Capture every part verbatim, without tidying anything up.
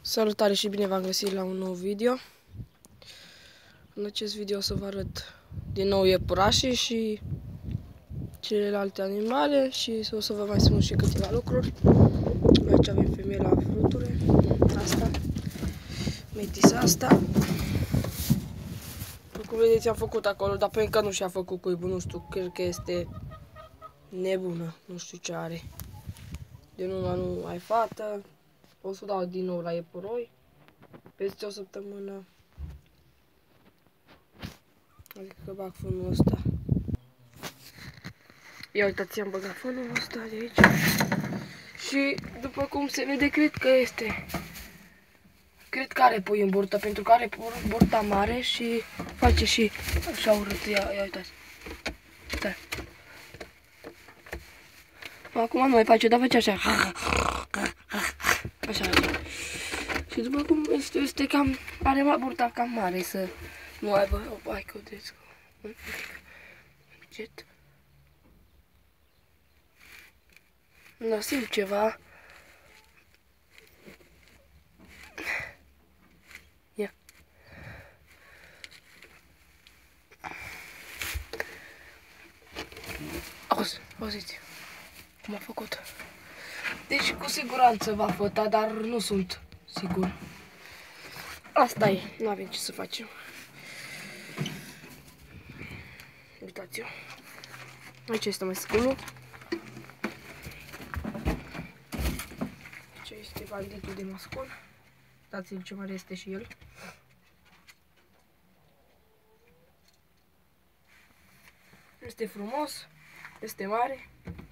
Salutare și bine v-am găsit la un nou video. În acest video o să vă arăt din nou iepurașii și celelalte animale și o să vă mai spun și câteva lucruri. Aici avem femeia fruture, asta, metisa asta. Cum vedeți, am făcut acolo, dar pe încă nu și-a făcut cuibul, nu știu, cred că este nebună, nu știu ce are. Din una nu ai fată. O să dau din nou la iepuroi peste o săptămână. Adică că bag fânul ăsta. Ia uitați, am băgat fânul ăsta de aici. Și după cum se vede, cred că este. Cred că are pui în burtă, pentru că are burta mare și face și așa urât. Ia, ia uitați. Stai. Acum nu mai face, dar face așa. Așa, așa. Și după cum este, este cam, are burta cam mare să nu aibă, o, hai că vedeți, încet. Nu simt ceva. Ia. Auzi, auziți, cum a făcut. Deci cu siguranță va făta, dar nu sunt sigur. Asta e, nu avem ce să facem. Uitați-o. Aici este masculul. Aici este banditul de mascul. Uitați-l ce mare este și el. Este frumos, este mare.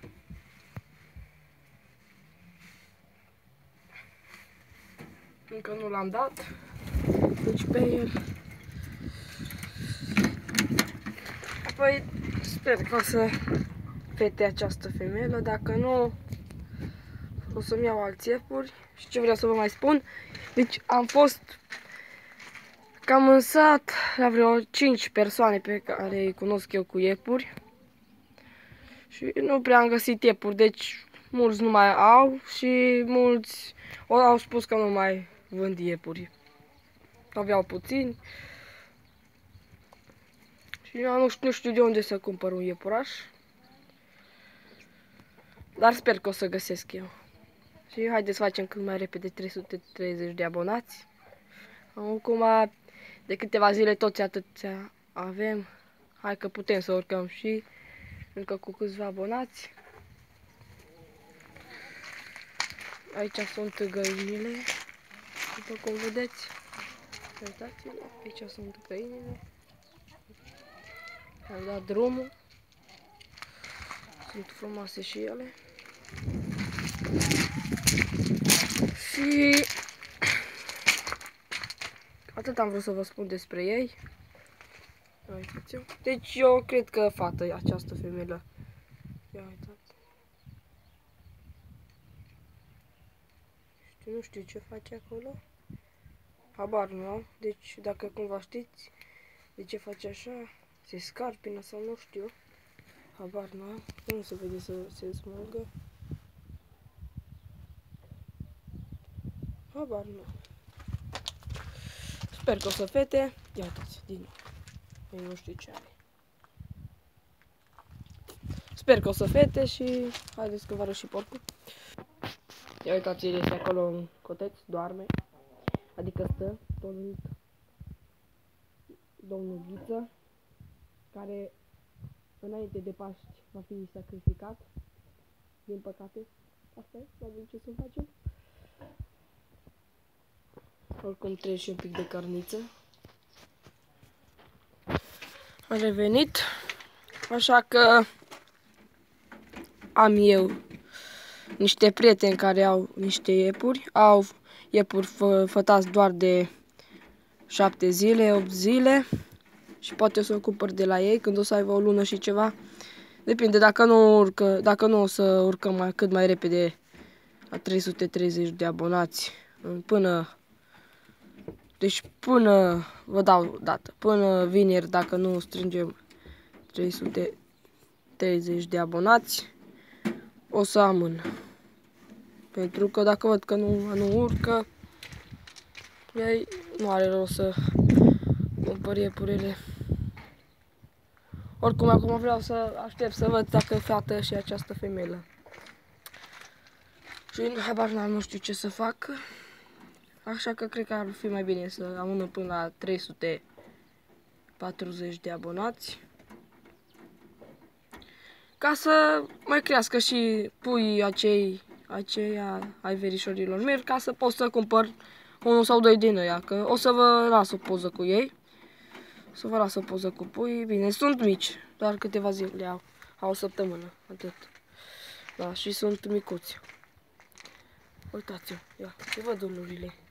Încă nu l-am dat, deci pe el. Apoi sper că o să fete această femelă, dacă nu o să-mi iau alți iepuri. Și ce vreau să vă mai spun, deci am fost cam în sat la vreo cinci persoane pe care îi cunosc eu cu iepuri. Și nu prea am găsit iepuri, deci mulți nu mai au și mulți au spus că nu mai vând iepuri. Aveau puțini. Și eu nu știu, nu știu de unde să cumpăr un iepuraș. Dar sper că o să găsesc eu. Și haideți să facem cât mai repede trei sute treizeci de abonați. Acum, de câteva zile toți atâția avem. Hai că putem să urcăm și încă cu câțiva abonați. Aici sunt găinile, după cum vedeți. Uitați-vă, aici sunt găinile. Am dat drumul. Sunt frumoase și ele. Și atât am vrut să vă spun despre ei. Uitați-o. Deci eu cred că fată e această femelă. Ia uitați. Nu știu ce face acolo. Habar nu am. Deci dacă cumva știți de ce face așa, se scarpină sau nu știu. Habar nu am. Nu se vede să se smulgă. Habar nu am. Sper că o să fete. Ia uitați, din nou. Eu nu știu ce are. Sper că o să fete și haideți că vă arăt și porcul. Ia uitați, el este acolo în coteț, doarme. Adică stă, domnul, domnul Ghiță, care înainte de Paști va fi sacrificat. Din păcate, asta e, nu avem ce să facem. Oricum trebuie și un pic de carniță. Am revenit, așa că am eu niște prieteni care au niște iepuri, au iepuri fă, fătați doar de șapte zile, opt zile și poate o să o cumpăr de la ei când o să aibă o lună și ceva. Depinde, dacă nu urcă, dacă nu o să urcăm mai, cât mai repede la trei sute treizeci de abonați până, deci până, vă dau dată, până vineri, dacă nu strângem trei sute treizeci de abonați, o să amân. Pentru că dacă văd că nu, nu urcă, Ei, nu are rost să cumpăr iepurele. Oricum, acum vreau să aștept să văd dacă e fată și această femelă. Și habar n-am, nu știu ce să fac. Așa că cred că ar fi mai bine să amână până la trei sute patruzeci de abonați. Ca să mai crească și puii acei, aceia ai verișorilor mei, ca să pot să cumpăr unul sau doi din ăia, că o să vă las o poză cu ei. O să vă las o poză cu puii. Bine, sunt mici, doar câteva zile au, au o săptămână, atât. Da, și sunt micuți. Uitați-o, ia, ce văd ulurile.